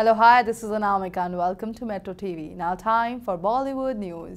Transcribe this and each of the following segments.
Hello, hi, this is Anamika and welcome to Metro TV. Now time for Bollywood news.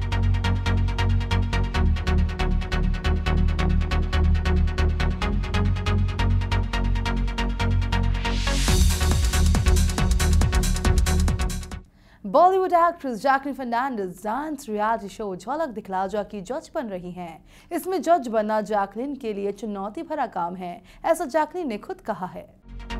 Bollywood actress Jacqueline Fernandez dance reality show Jhalak Dikhla जा की जज बन रही हैं। इसमें जज बनना जैकलीन के लिए चुनौती भरा काम है, ऐसा जैकलीन ने खुद कहा है।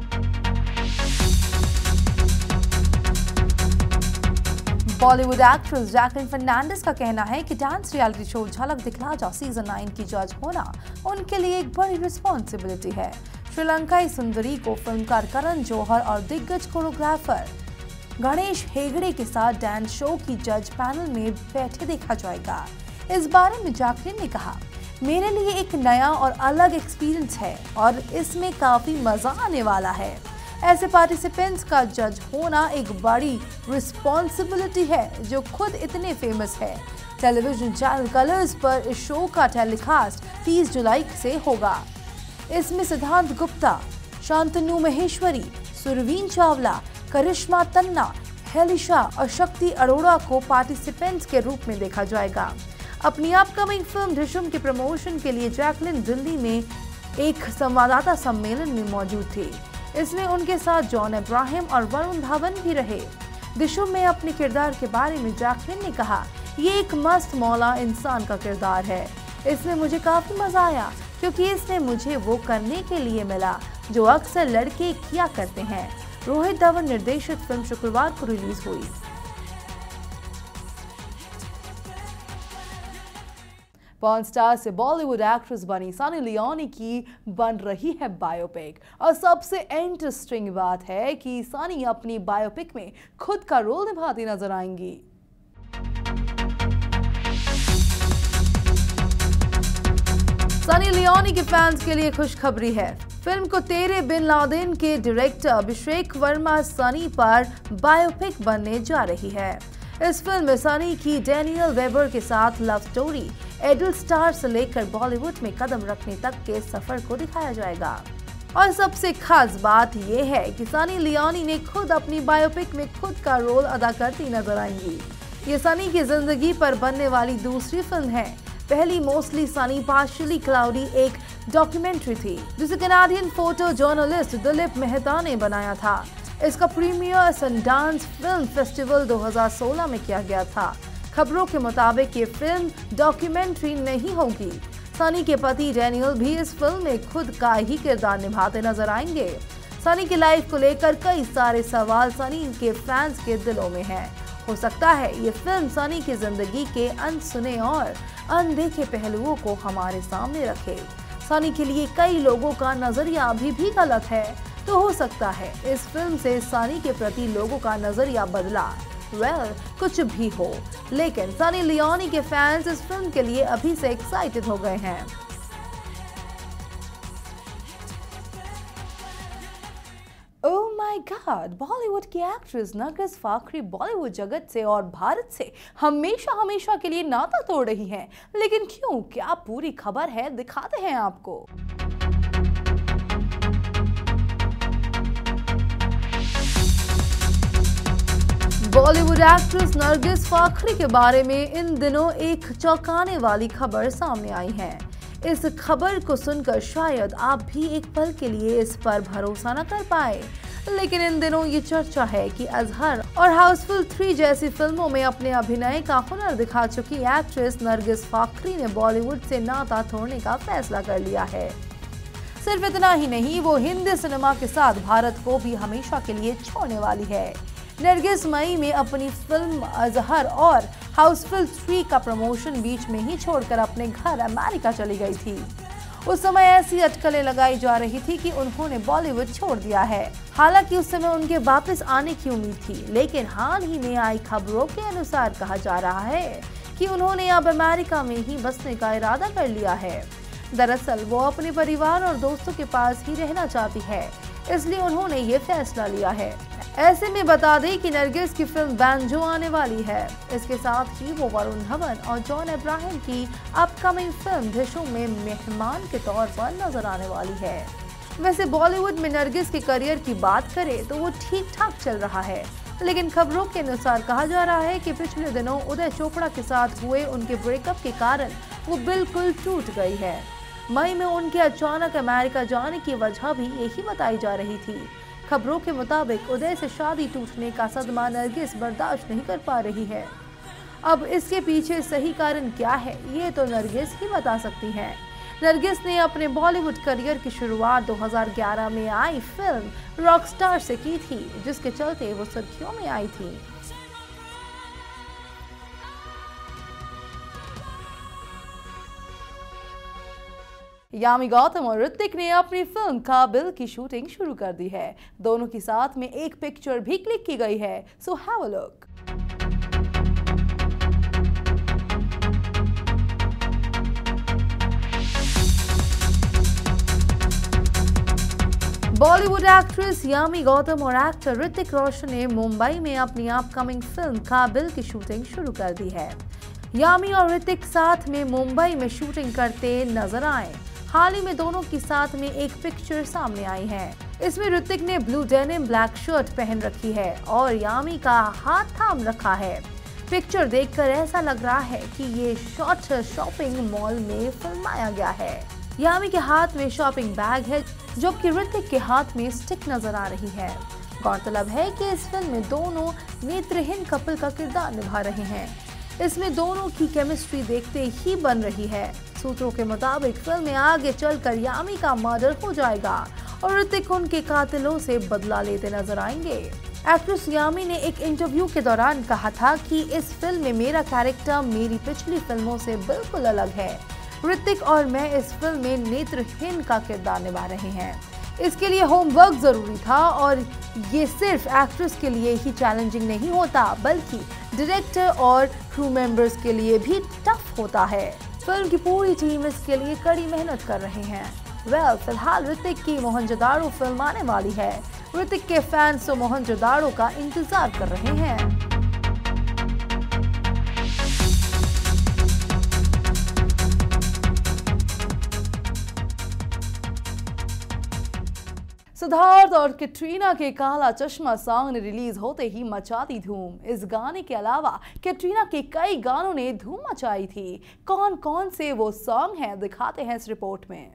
बॉलीवुड एक्ट्रेस जैकलीन फर्नांडिस का कहना है कि dance reality show Jhalak Dikhla जा सीजन 9 की जज होना उनके लिए एक बड़ी रिस्पॉन्सिबिलिटी है। श्रीलंकाई सुंदरी को फिल्मकार करण जौहर और दिग्गज कोरियोग्राफर गणेश हेगड़े के साथ डांस शो की जज पैनल में बैठे देखा जाएगा। इस बारे में जैकलीन ने कहा, मेरे लिए एक नया और अलग एक्सपीरियंस है और इसमें काफी मजा आने वाला है। ऐसे पार्टिसिपेंट्स का जज होना एक बड़ी रिस्पॉन्सिबिलिटी है जो खुद इतने फेमस है। टेलीविजन चैनल कलर्स पर इस शो का टेलीकास्ट 30 जुलाई से होगा। इसमें सिद्धांत गुप्ता, शांतनु महेश्वरी, सुरवीन चावला, करिश्मा तन्ना, हेलिशा और शक्ति अरोड़ा को पार्टिसिपेंट्स के रूप में देखा जाएगा। अपनी अपकमिंग फिल्म ढिशुम के प्रमोशन के लिए जैकलीन दिल्ली में एक संवाददाता सम्मेलन में मौजूद थी। इसमें उनके साथ जॉन अब्राहम और वरुण धवन भी रहे। ढिशुम में अपने किरदार के बारे में जैकलीन ने कहा, ये एक मस्त मौला इंसान का किरदार है। इसमें मुझे काफी मजा आया क्योंकि इसने मुझे वो करने के लिए मिला जो अक्सर लड़के किया करते हैं। रोहित धवन निर्देशित फिल्म शुक्रवार को रिलीज हुई। पॉर्न स्टार से बॉलीवुड एक्ट्रेस बनी सनी लियोनी की बन रही है बायोपिक और सबसे इंटरेस्टिंग बात है कि सनी अपनी बायोपिक में खुद का रोल निभाती नजर आएंगी। सनी लियोनी के फैंस के लिए खुशखबरी है। फिल्म को तेरे बिन लादेन के डायरेक्टर अभिषेक वर्मा सनी पर बायोपिक बनने जा रही है। इस फिल्म में सनी की डैनियल वेबर के साथ लव स्टोरी एडल स्टार से लेकर बॉलीवुड में कदम रखने तक के सफर को दिखाया जाएगा। और सबसे खास बात यह है कि सनी लियोनी ने खुद अपनी बायोपिक में खुद का रोल अदा करती नजर आएंगी। ये सनी की जिंदगी पर बनने वाली दूसरी फिल्म है। पहली मोस्टली सनी पार्शियली क्लाउडी एक डॉक्यूमेंट्री थी जिसे Canadian photo journalist Dilip Mehta ने बनाया था। इसका प्रीमियर सनडांस फिल्म फेस्टिवल 2016 में किया गया था। खबरों के मुताबिक ये फिल्म डॉक्यूमेंट्री नहीं होगी। सनी के पति डैनियल भी इस फिल्म में खुद का ही किरदार निभाते नजर आएंगे। सनी की लाइफ को लेकर कई सारे सवाल सनी के फैंस के दिलों में हैं। हो सकता है ये फिल्म सनी की जिंदगी के अनसुने और अनदेखे पहलुओं को हमारे सामने रखे। सनी के लिए कई लोगों का नजरिया अभी भी गलत है, तो हो सकता है इस फिल्म से सनी के प्रति लोगों का नजरिया बदला। कुछ भी हो, लेकिन सनी लियोनी के फैंस इस फिल्म के लिए अभी से एक्साइटेड हो गए हैं। ओह माय गॉड, बॉलीवुड की एक्ट्रेस नरगिस फाकरी बॉलीवुड जगत से और भारत से हमेशा के लिए नाता तोड़ रही हैं। लेकिन क्यों, क्या पूरी खबर है, दिखाते हैं आपको। बॉलीवुड एक्ट्रेस नरगिस फाकरी के बारे में इन दिनों एक चौंकाने वाली खबर सामने आई है। इस खबर को सुनकर शायद आप भी एक पल के लिए इस पर भरोसा न कर पाए, लेकिन इन दिनों ये चर्चा है कि अजहर और हाउसफुल 3 जैसी फिल्मों में अपने अभिनय का हुनर दिखा चुकी एक्ट्रेस नरगिस फाकरी ने बॉलीवुड से नाता तोड़ने का फैसला कर लिया है। सिर्फ इतना ही नहीं, वो हिंदी सिनेमा के साथ भारत को भी हमेशा के लिए छोड़ने वाली है। नरगिस मई में अपनी फिल्म अजहर और हाउसफुल 3 का प्रमोशन बीच में ही छोड़कर अपने घर अमेरिका चली गई थी। उस समय ऐसी अटकलें लगाई जा रही थी कि उन्होंने बॉलीवुड छोड़ दिया है। हालांकि उस समय उनके वापस आने की उम्मीद थी, लेकिन हाल ही में आई खबरों के अनुसार कहा जा रहा है कि उन्होंने अब अमेरिका में ही बसने का इरादा कर लिया है। दरअसल वो अपने परिवार और दोस्तों के पास ही रहना चाहती है, इसलिए उन्होंने ये फैसला लिया है। ऐसे में बता दें कि नरगिस की फिल्म बैंजो आने वाली है। इसके साथ ही वो वरुण धवन और जॉन अब्राहम की अपकमिंग फिल्म ढिशुम में मेहमान के तौर पर नजर आने वाली है। वैसे बॉलीवुड में नरगिस के करियर की बात करें तो वो ठीक ठाक चल रहा है, लेकिन खबरों के अनुसार कहा जा रहा है कि पिछले दिनों उदय चोपड़ा के साथ हुए उनके ब्रेकअप के कारण वो बिल्कुल टूट गई है। मई में उनके अचानक अमेरिका जाने की वजह भी यही बताई जा रही थी। खबरों के मुताबिक उदय से शादी टूटने का सदमा नरगिस बर्दाश्त नहीं कर पा रही है। अब इसके पीछे सही कारण क्या है, ये तो नरगिस ही बता सकती हैं। नरगिस ने अपने बॉलीवुड करियर की शुरुआत 2011 में आई फिल्म रॉकस्टार से की थी, जिसके चलते वो सुर्खियों में आई थी। यामी गौतम और ऋतिक ने अपनी फिल्म काबिल की शूटिंग शुरू कर दी है। दोनों की साथ में एक पिक्चर भी क्लिक की गई है, so have a look. Bollywood actress Yami Gautam और एक्टर ऋतिक रोशन ने मुंबई में अपनी अपकमिंग फिल्म काबिल की शूटिंग शुरू कर दी है। यामी और ऋतिक साथ में मुंबई में शूटिंग करते नजर आए। हाल ही में दोनों की साथ में एक पिक्चर सामने आई है। इसमें ऋतिक ने ब्लू डेनिम ब्लैक शर्ट पहन रखी है और यामी का हाथ थाम रखा है। पिक्चर देखकर ऐसा लग रहा है कि ये शॉट शॉपिंग मॉल में फिल्माया गया है। यामी के हाथ में शॉपिंग बैग है, जबकि ऋतिक के हाथ में स्टिक नजर आ रही है। गौरतलब है कि इस फिल्म में दोनों नेत्रहीन कपल का किरदार निभा रहे हैं। इसमें दोनों की केमिस्ट्री देखते ही बन रही है। सूत्रों के मुताबिक फिल्म में आगे चलकर यामी का मर्डर हो जाएगा और ऋतिक उनके कातिलों से बदला लेते नजर आएंगे। एक्ट्रेस यामी ने एक इंटरव्यू के दौरान कहा था कि इस फिल्म में मेरा कैरेक्टर मेरी पिछली फिल्मों से बिल्कुल अलग है। ऋतिक और मैं इस फिल्म में नेत्रहीन का किरदार निभा रहे हैं। इसके लिए होमवर्क जरूरी था और ये सिर्फ एक्ट्रेस के लिए ही चैलेंजिंग नहीं होता, बल्कि डायरेक्टर और क्रू मेंबर्स के लिए भी टफ होता है। फिल्म की पूरी टीम इसके लिए कड़ी मेहनत कर रहे हैं। फिलहाल ऋतिक की मोहनजोदाड़ो फिल्म आने वाली है। ऋतिक के फैंस तो मोहनजोदाड़ो का इंतजार कर रहे हैं। सिद्धार्थ और कैटरीना के काला चश्मा सॉन्ग ने रिलीज होते ही मचा दी धूम। इस गाने के अलावा कैटरीना के कई गानों ने धूम मचाई थी। कौन कौन से वो सॉन्ग हैं, दिखाते हैं इस रिपोर्ट में।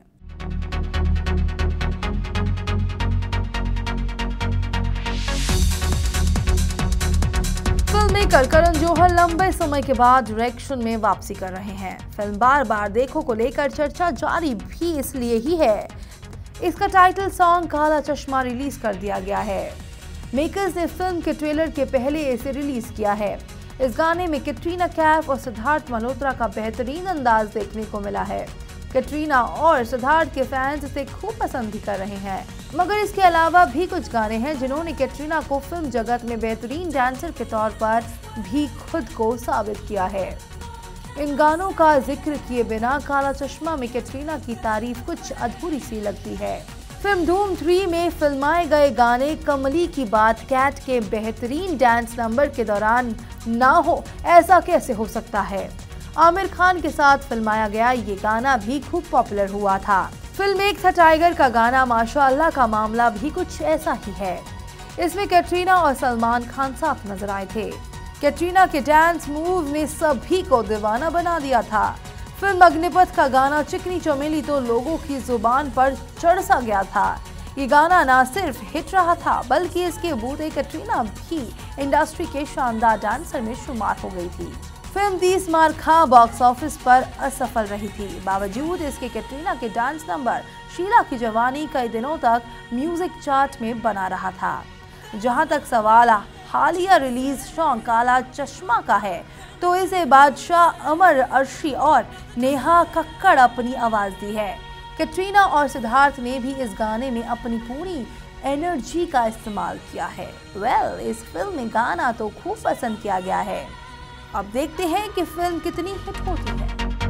फिल्म मेकर करण जौहर लंबे समय के बाद डायरेक्शन में वापसी कर रहे हैं। फिल्म बार बार देखो को लेकर चर्चा जारी भी इसलिए ही है। इसका टाइटल सॉन्ग काला चश्मा रिलीज कर दिया गया है। मेकर्स ने फिल्म के ट्रेलर के पहले इसे रिलीज किया है। इस गाने में कैटरीना कैफ और सिद्धार्थ मल्होत्रा का बेहतरीन अंदाज देखने को मिला है। कैटरीना और सिद्धार्थ के फैंस इसे खूब पसंद भी कर रहे हैं, मगर इसके अलावा भी कुछ गाने हैं जिन्होंने कैटरीना को फिल्म जगत में बेहतरीन डांसर के तौर पर भी खुद को साबित किया है। इन गानों का जिक्र किए बिना काला चश्मा में कैटरीना की तारीफ कुछ अधूरी सी लगती है। फिल्म धूम 3 में फिल्माए गए गाने कमली की बात कैट के बेहतरीन डांस नंबर के दौरान ना हो, ऐसा कैसे हो सकता है। आमिर खान के साथ फिल्माया गया ये गाना भी खूब पॉपुलर हुआ था। फिल्म एक था टाइगर का गाना माशाअल्लाह का मामला भी कुछ ऐसा ही है। इसमें कैटरीना और सलमान खान साफ नजर आए थे। कैटरीना के डांस मूव ने सभी को दीवाना बना दिया था। फिल्म अग्निपथ का गाना चिकनी चमेली तो लोगों की जुबान पर चढ़ सा गया था। ये गाना न सिर्फ हिट रहा था, बल्कि इसके बूते कैटरीना भी इंडस्ट्री के शानदार डांसर में शुमार हो गई थी। फिल्म 30 मार खा बॉक्स ऑफिस पर असफल रही थी। बावजूद इसके कैटरीना के डांस नंबर शीला की जवानी कई दिनों तक म्यूजिक चार्ट में बना रहा था। जहां तक सवाल हालिया रिलीज सॉन्ग काला चश्मा का है, तो इसे बादशाह अमर अर्शी और नेहा कक्कड़ अपनी आवाज दी है। कैटरीना और सिद्धार्थ ने भी इस गाने में अपनी पूरी एनर्जी का इस्तेमाल किया है। इस फिल्म में गाना तो खूब पसंद किया गया है। अब देखते हैं कि फिल्म कितनी हिट होती है।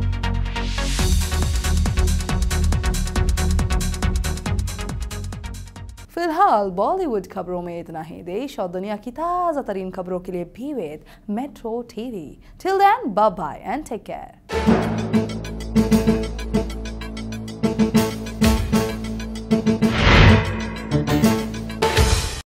फिलहाल बॉलीवुड खबरों में इतना ही। देश और दुनिया की ताजा तरीन खबरों के लिए भी with Metro TV. Till then bye bye and take care.